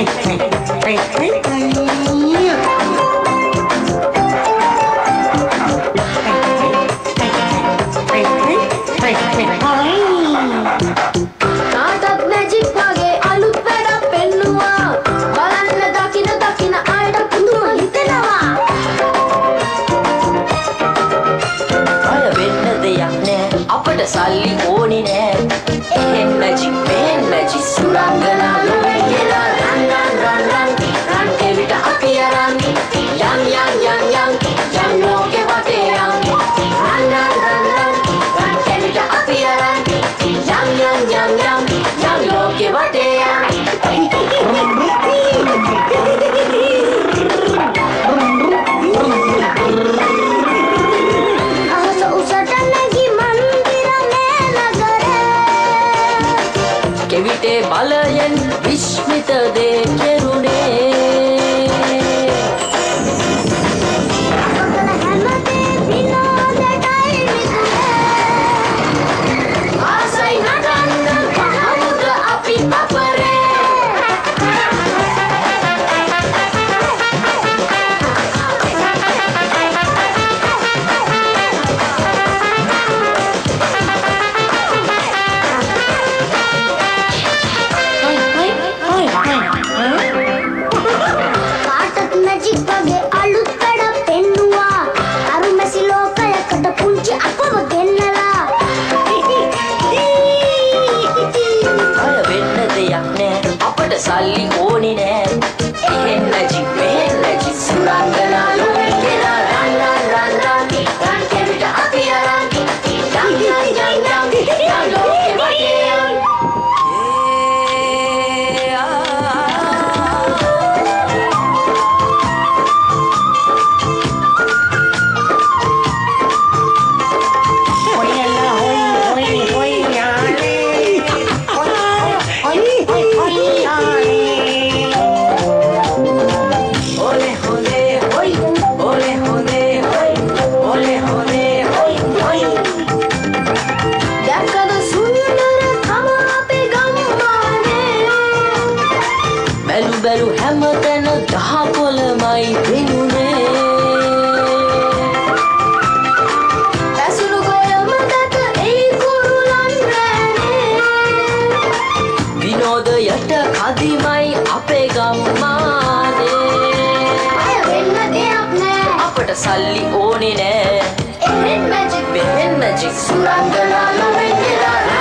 සල්ලි ඕනේ නෑ එහෙන් මැජික් මෙහෙන් මැජික් සුරංගනා ලෝකෙලා රන් රන් රන් රන් රන් කෙවිට අපි අරන් යම් ලෝකෙ වටේ යම් රන් රන් රන් රන් රන් කෙවිට අපි අරන් යම් ලෝකෙ වටේ යම් කෙවිටේ බලයෙන් විශ්මිත දේ කෙරුණේ ආසයි නටන්න කවුද අපි අපරේ සල්ලි ඕනේ නෑ එහෙන් මැජික් මෙහෙන් මැජික් සුරංගනා ලෝකෙලා රන් රන් රන් රන් රන් කෙවිට අපි අරන් යම් ලෝකෙ වටේ යම් බැලු හැමතැන දහකොළමයි වෙනුනේ ඇසුණු ගොයම දැක ඒ කුරුලන් රැනේ විනෝදයට කදිමයි අපේ ගම්මානේ අය වෙන්න දෙයක් නෑ අපට සල්ලි ඕනේ නෑ එහෙන් මැජික් මෙහෙන් මැජික් සුරංගනා ලොවෙන් ගෙලා